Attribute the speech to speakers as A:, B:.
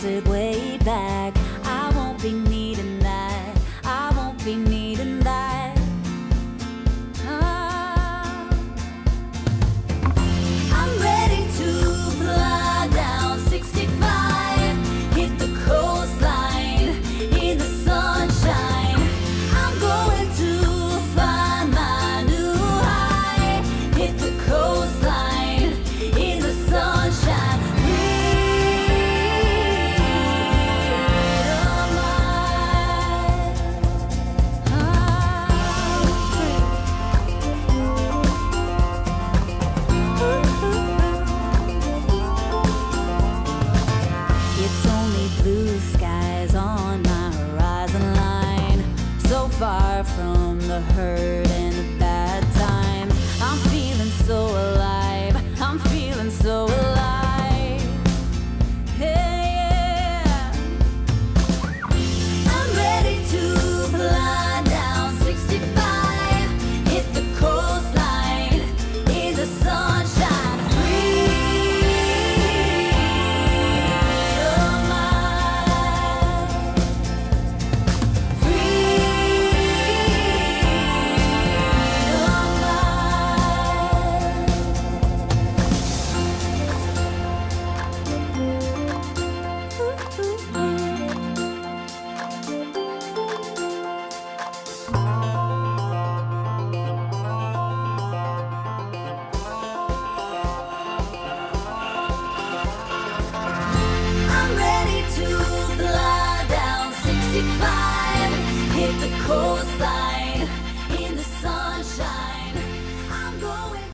A: it way back. I won't be needing that. I won't be needing that. I'm ready to fly down 65, hit the coastline in the sunshine. I'm going to find my new high, hit the coastline in the sunshine. It's only blue skies on my horizon line, so far from the hurt and the bad times. I'm feeling so alive, I'm feeling so alive. Yeah. I'm ready to fly down 65, hit the coastline in the sunshine. I'm ready to fly down 65, hit the coastline.